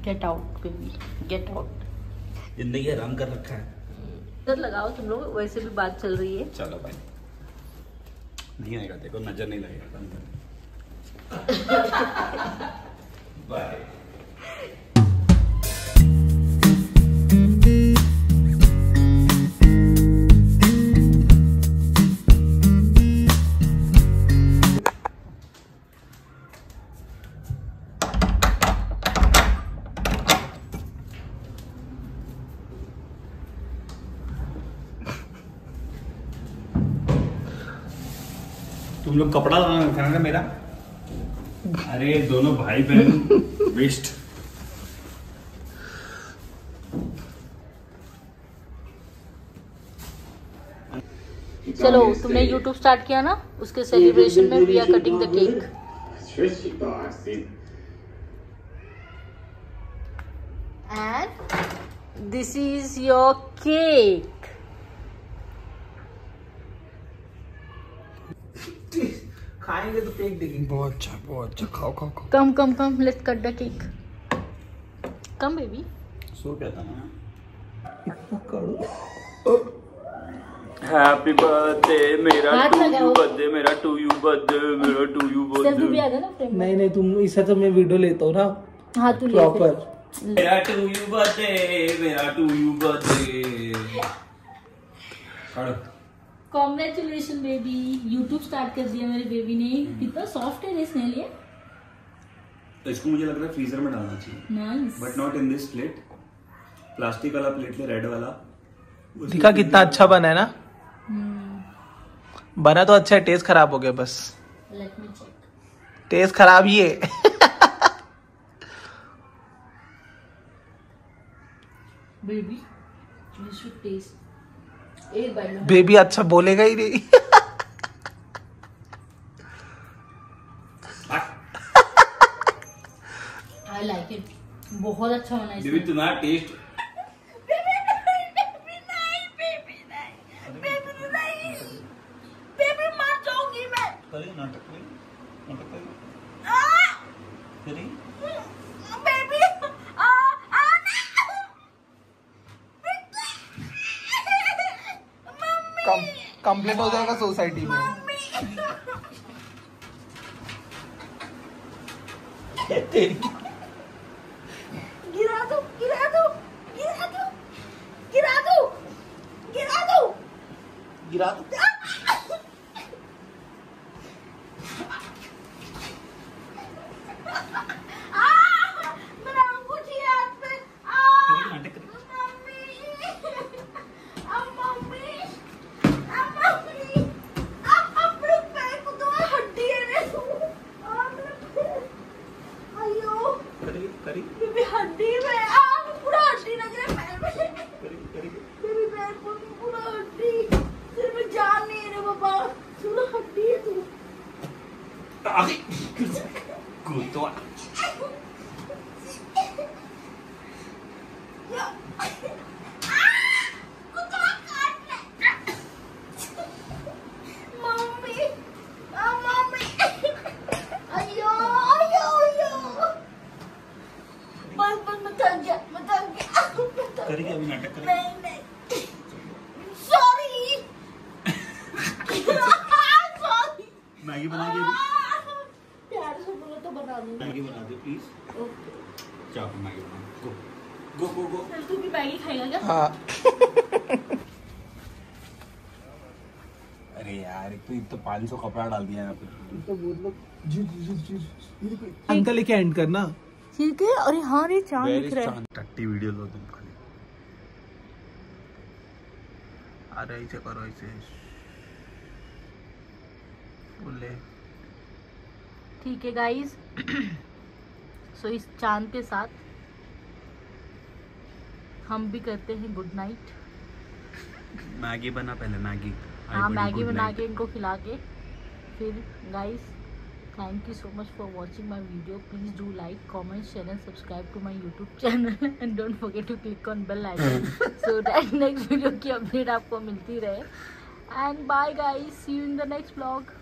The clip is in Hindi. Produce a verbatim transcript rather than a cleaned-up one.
Gate out baby, get out. जिंदगी हराम कर रखा है। इधर लगाओ तुम लोग, वैसे भी बात चल रही है। चलो भाई, नहीं आएगा, देखो नजर नहीं लगेगा अंदर। बाय। तुम लोग कपड़ा खाना ना मेरा। अरे दोनों भाई बहन वेस्ट। चलो तुमने YouTube स्टार्ट किया ना, उसके सेलिब्रेशन में we are cutting the cake. And this is your cake. खाएंगे तो केक देखेंगे। बहुत अच्छा, बहुत अच्छा। खाओ खाओ खाओ। Come come come, let's cut the cake. Come baby. So क्या था ना। हैप्पी बर्थडे मेरा टू यू, बर्थडे मेरा टू यू, बर्थडे मेरा टू यू, बर्थडे भी आ गया ना फ्रेम। नहीं नहीं, तुम इससे तो मैं वीडियो लेता हूँ ना। हाँ तू प्रॉपर। मेरा टू यू बर्थडे, मेरा to you birthday. Congratulation baby, YouTube start कर दिया मेरे बेबी ने। कितना सॉफ्ट है इसने लिए। तो इसको मुझे लग रहा है फ्रीजर में डालना चाहिए। Nice. But not in this plate. Plastic वाला प्लेट ले, रेड वाला। दिखा कितना अच्छा बना है ना। बना तो अच्छा है, टेस्ट खराब हो गया बस। Let me check. टेस्ट खराब ही है। Baby you should taste. एक बार में बेबी अच्छा बोलेगा ही नहीं। आई लाइक इट, बहुत अच्छा बना है। बेबी तुम्हारा टेस्ट। बेबी नहीं, बेबी नहीं, बेबी नहीं, बेबी नहीं, बेबी मर जाऊंगी मैं। करिए नाटक करिए, नाटक करिए। करिए। बेबी आ आ कम कंप्लेंट हो जाएगा सोसाइटी में। तेरी गिरा दो, गिरा दो, गिरा दो, गिरा दो, गिरा दो, गिरा दो। हड्डी में आ, पूरा हड्डी लग रहा है पैर में। मेरी पैर पर पूरा हड्डी, सिर में जान नहीं है बाबा, पूरा हड्डी है तू। कुत्ता। मम्मी, आ मम्मी, अयो अयो अयो। बस बस मैं थक गया, मैं थक गया। करिए अभी नाटक करिए। नहीं नहीं, सॉरी सॉरी। मैगी बना के अभी। प्यार से बोलो तो बना दूंगी। मैगी बना दे प्लीज। ओके चाप मैगी बना। गो गो गो गो। चल तू भी मैगी खाएगा क्या? हाँ। अरे यार, एक तो एक तो पाँच सौ कपड़ा डाल दिया यहाँ पे। तो बोल लो अंकल लेके एंड करना। ठीक है। अरे हाँ रे चांद दिख रहा है। टट्टी वीडियो लो तुम खाली। अरे ऐसे करो, ऐसे बोले। ठीक है गाइस। सो इस चांद के साथ हम भी करते हैं गुड नाइट। मैगी बना पहले, मैगी। हाँ मैगी बना के इनको खिला के फिर guys thank you so much for watching my video. Please do like, comment, share and subscribe to my YouTube channel and don't forget to click on bell icon so that next video की अपडेट आपको मिलती रहे। And bye guys, see you in the next vlog.